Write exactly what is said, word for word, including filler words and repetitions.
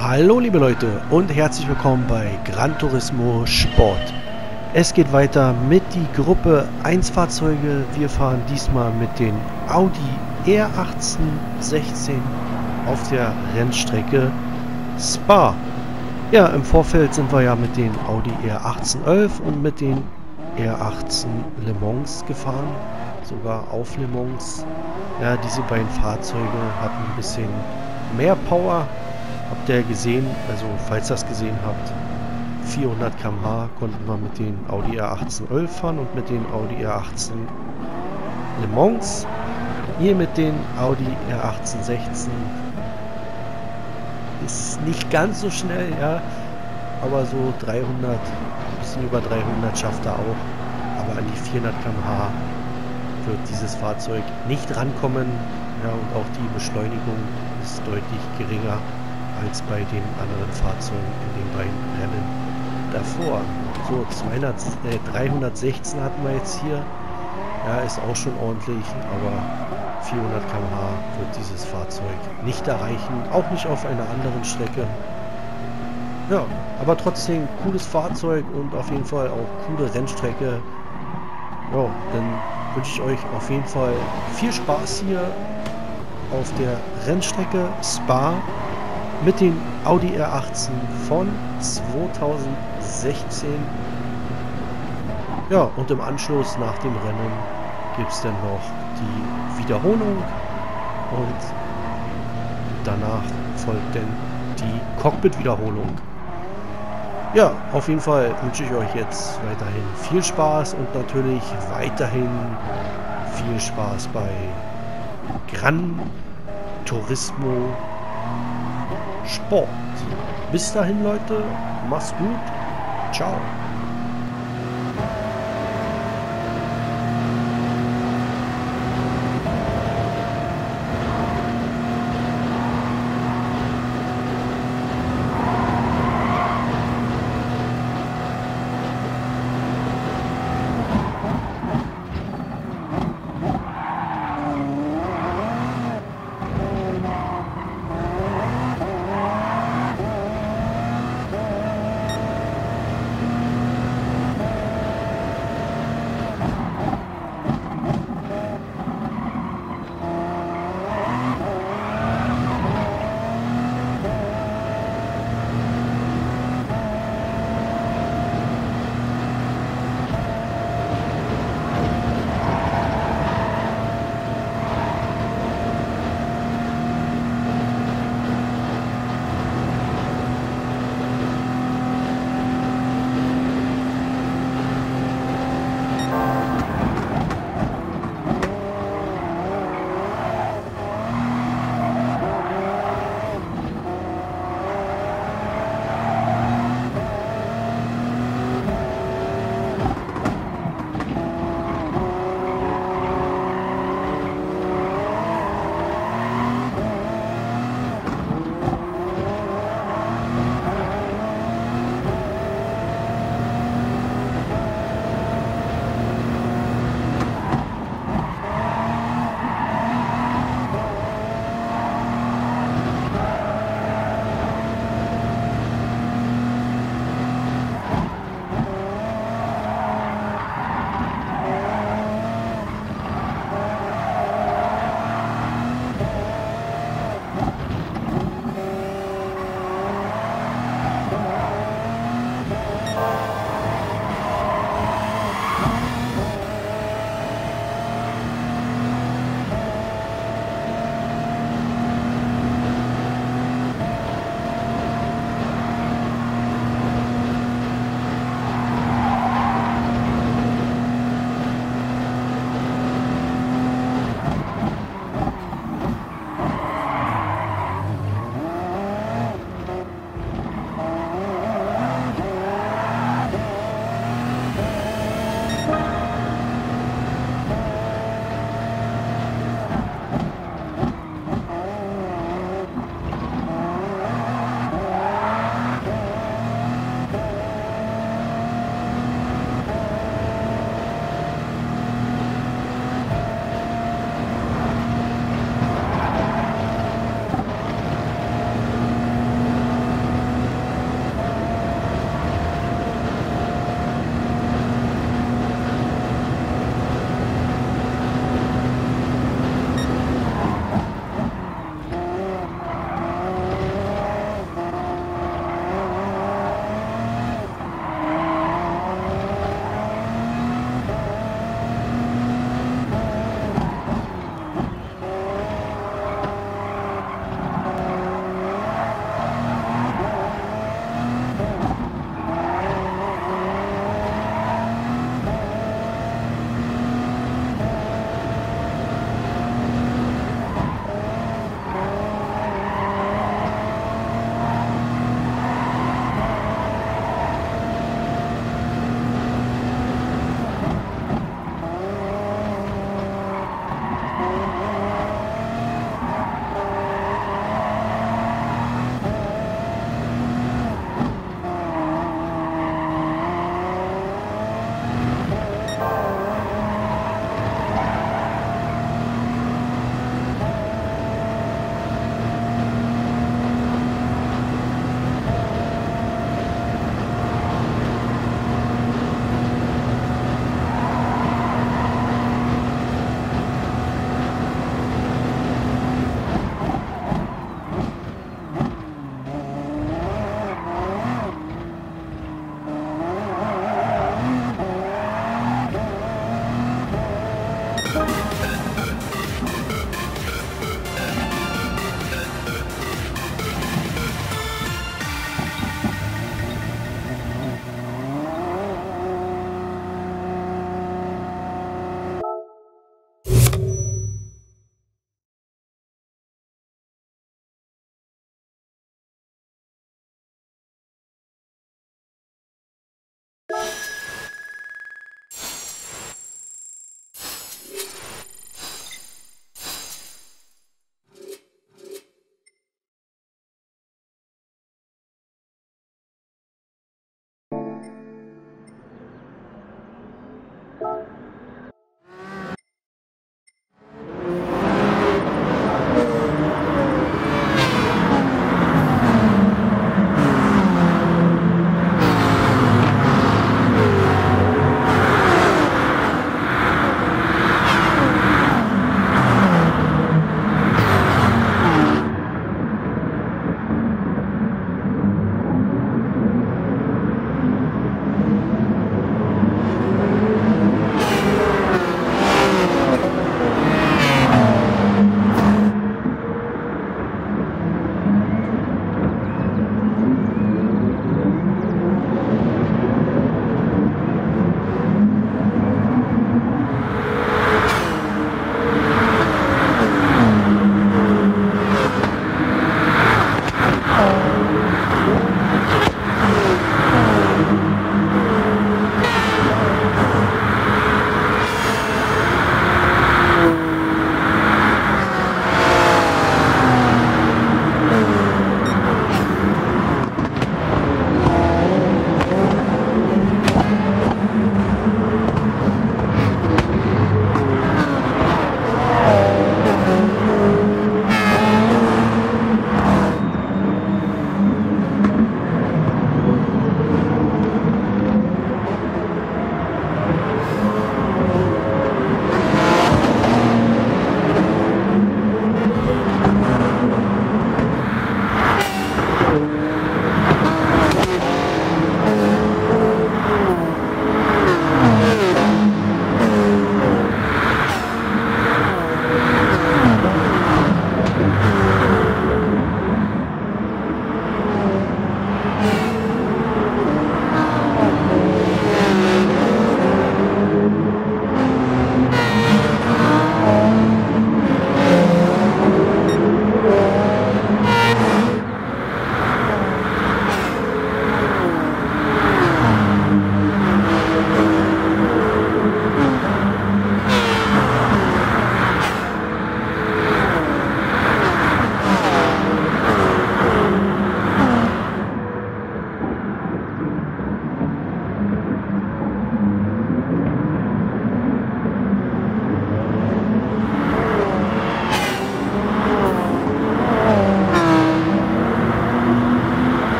Hallo liebe Leute und herzlich willkommen bei Gran Turismo Sport. Es geht weiter mit die Gruppe eins Fahrzeuge. Wir fahren diesmal mit den Audi R achtzehn sechzehn auf der Rennstrecke Spa. Ja, im Vorfeld sind wir ja mit den Audi R achtzehn elf und mit den R achtzehn Le Mans gefahren, sogar auf Le Mans. Ja, diese beiden Fahrzeuge hatten ein bisschen mehr Power. Habt ihr gesehen, also falls ihr das gesehen habt, vierhundert Kilometer pro Stunde konnten wir mit den Audi R achtzehn elf fahren und mit den Audi R achtzehn Le Mans. Hier mit den Audi R achtzehn sechzehn ist nicht ganz so schnell, ja, aber so dreihundert, ein bisschen über dreihundert schafft er auch, aber an die vierhundert Kilometer pro Stunde wird dieses Fahrzeug nicht rankommen, ja, und auch die Beschleunigung ist deutlich geringer als bei den anderen Fahrzeugen in den beiden Rennen davor. So, zweihundert, äh, dreihundertsechzehn hatten wir jetzt hier. Ja, ist auch schon ordentlich, aber vierhundert Kilometer pro Stunde wird dieses Fahrzeug nicht erreichen, auch nicht auf einer anderen Strecke. Ja, aber trotzdem cooles Fahrzeug und auf jeden Fall auch coole Rennstrecke. Ja, dann wünsche ich euch auf jeden Fall viel Spaß hier auf der Rennstrecke Spa mit den Audi R achtzehn von zweitausendsechzehn. Ja, und im Anschluss nach dem Rennen gibt es dann noch die Wiederholung und danach folgt dann die Cockpit-Wiederholung. Ja, auf jeden Fall wünsche ich euch jetzt weiterhin viel Spaß und natürlich weiterhin viel Spaß bei Gran Turismo Sport. Bis dahin, Leute, macht's gut. Ciao.